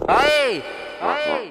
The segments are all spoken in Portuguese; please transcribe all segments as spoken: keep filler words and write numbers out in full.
Aí, aí.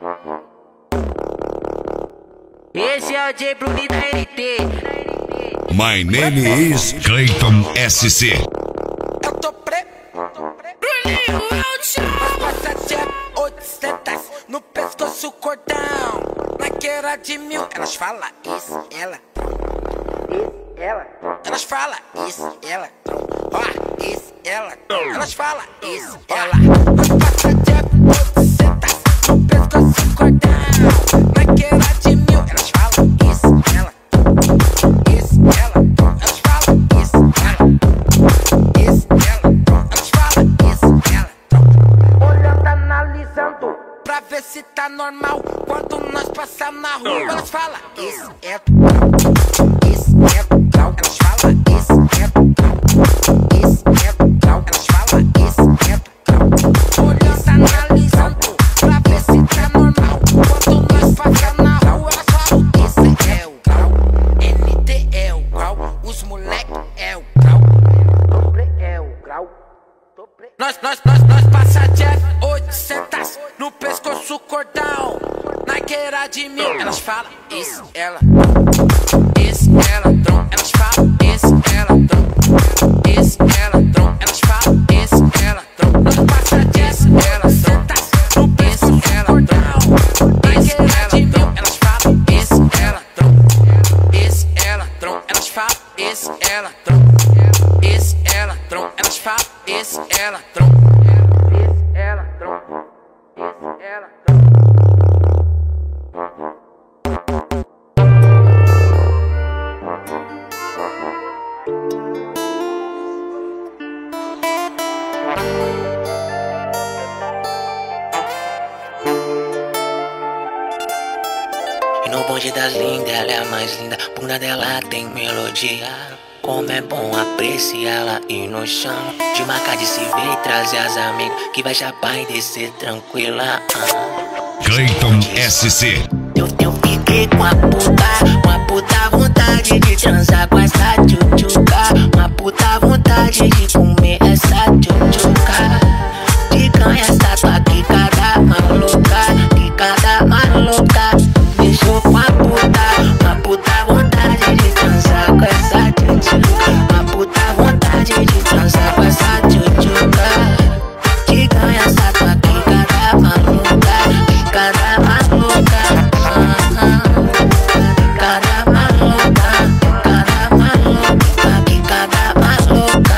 Esse é o J Bruni da N T. My name is Clayton S C. Eu tô pre... Bruninho, é o chão. Passa de oitocentas no pescoço cordão. Naquela de mil, elas falam isso, ela. Isso, ela. Elas falam isso, ela. Ó, isso, ela. Elas falam isso, ela. Passa de oitocentas no pescoço cordão. Naquela de mil, elas falam isso, ela. Isso, ela. Elas falam isso, ela. Isso, ela. Elas falam isso, ela. Olhando, analisando, pra ver se tá normal. Quando nós passamos na rua, elas falam isso, é isso, é grau. Elas falam isso, é grau. Isso, é grau. Elas falam isso, é grau. Olhando, analisando, pra ver se tá normal. Quando nós passamos na rua, elas falam isso é o grau. N T é o grau. Os moleque é o grau. Dobre é o grau. Nós, nós, nós, nós passa de oitocentas no pescoço cordão. Naquela de mil, elas falam isso, ela. Isso, ela, tron. Elas falam isso, ela, tron. Isso, ela, tron. Elas falam isso, ela, tron. Nós passa de oitocentas no pescoço cordão. Naquela de mil, elas falam isso, ela, tron. Isso, ela, tron. Elas falam isso, ela, tron. Isso, ela, tron. Elas falam isso, ela, tron. Isso, ela, tron. Isso, ela, tron. E no bonde das lindas, ela é a mais linda. Bunda dela tem melodia. Como é bom apreciá-la e no chão de marcar de se ver e trazer as amigas que vai chapar e descer tranquila. ah. Clayton S C. Eu, eu fiquei com a puta, uma puta vontade de transar com essa tchutchuca. Uma puta vontade de comer essa tchutchuca. De ganhar essa tua quicada maluca, quicada maluca. Deixou com a puta, uma puta vontade de transar com essa tchutchuca. Uma puta vontade de transar com essa tchutchuca. De ganhar essa tua quicada maluca, quicada maluca. Cada maluca, cada maluca, cada maluca,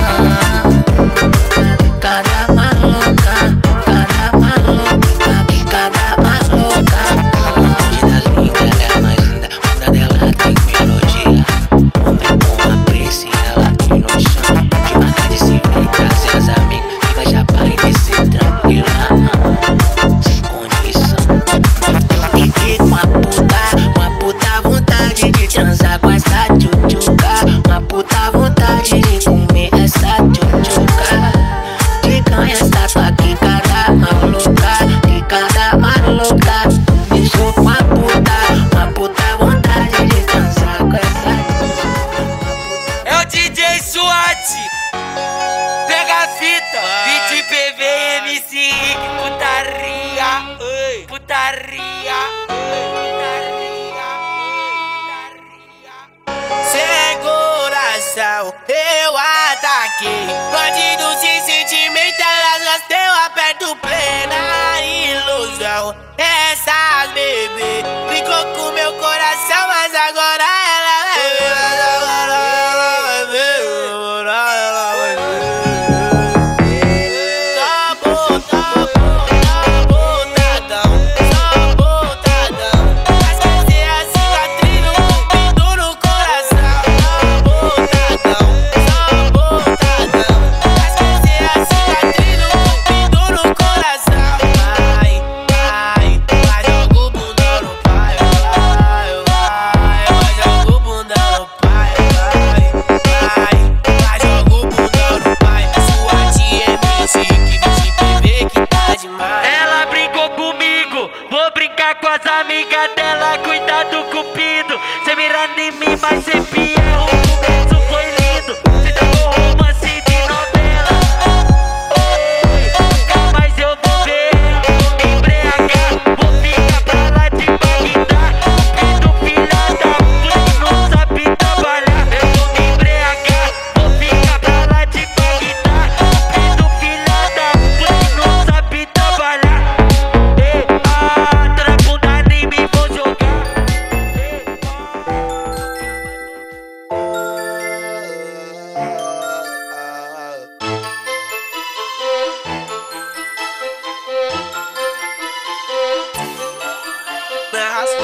cada maluca, cada maluca, cada maluca. Hoje das lindas, ela é a mais linda, bunda dela tem melodia. Como é bom apreciá-la e no chão de marcar de se ver e trazer as amigas que vai chapar e descer tranquila, sem condição. Eu fiquei com a puta, uma puta vontade de transar com essa tchutchuca. Uma puta vontade de comer essa tchutchuca. De ganhar essa tua quicada maluca, quicada maluca. Deixou com a puta, uma puta vontade de transar com essa tchutchuca. É o D J SWAT. Pega a fita, vinte P V M C Rick, putaria, ei, putaria, putaria, putaria. Sem coração, eu ataquei. Bandido sem sentimento, elas gostam, aperto plena ilusão. Essas bebê brincou com meu coração, mas agora ela vai ver, mas agora ela vai ver, agora ela vai ver. Tá bom, tá bom, tá botadão, tá botadão. Mas fazer a cicatriz no pinto no coração. Tá botadão, tá botadão. Mas fazer a cicatriz no pinto no coração. Vai, vai, vai, joga o bundão no pai. Vai, vai, vai, joga o bundão no pai. Vai, vai, vai, joga o bundão no pai. SWAT M C que vinte P V que tá demais. Ela brincou comigo, vou brincar com as amigas dela. Cuidado, cupido, cê mirando em mim, mas cê fiel. O começo foi lindo, cê deu romance de novela. Oi, nunca mais eu vou ver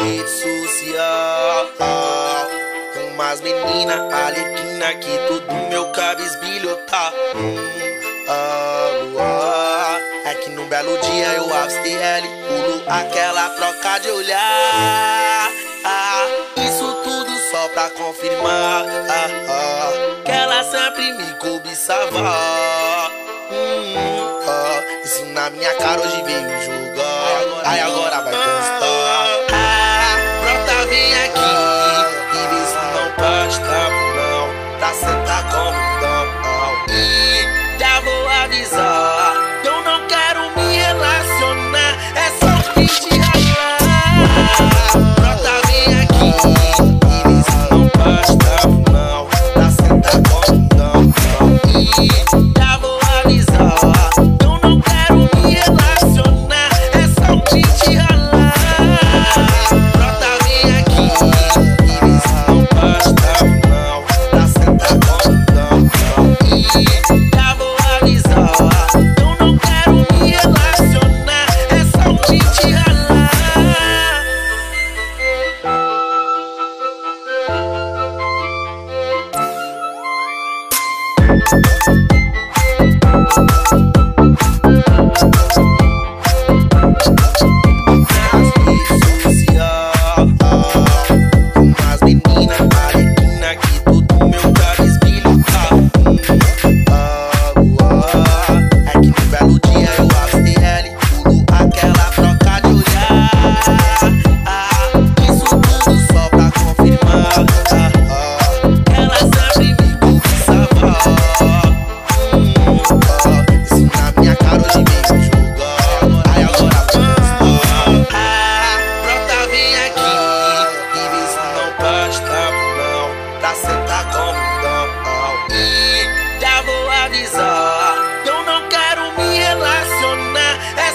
rede social. Umas menina alequina que tudo meu cabisbilho tá. Hum, ah, ah. É que num belo dia eu avistei ela e pulo aquela troca de olhar. Ah, isso tudo só pra confirmar ah, ah, que ela sempre me cobiçava. Hum, ah, isso na minha cara hoje veio julgar. Aí agora vai constar. Ah, brota, vem aqui e vê se não pode tempo não pra sentar como não. E já vou avisar, eu não quero me relacionar, é só um fim de ralar. Brota, vem aqui e vê se não pode tempo não pra sentar como não. E já vou avisar, eu não quero me relacionar, é só um fim de ralar. Brota, vem aqui e vê se não pode tempo não pra sentar como não. E já vou avisar, eu não quero me relacionar, é só um fim de ralar. Umas meninas alequina que tudo meu cabisbilho tá. Ah, ah, é que num belo dia eu avistei ela e pulo aquela troca de olhar. Ah, isso tudo só pra confirmar ah, ah, que ela sempre me cobiçava. Hum, ah, isso na minha cara hoje veio julgar. Aí agora vamos ah, brota, vem aqui e vê se não pode tempo não pra sentar como não. E já vou avisar, eu não quero me relacionar, é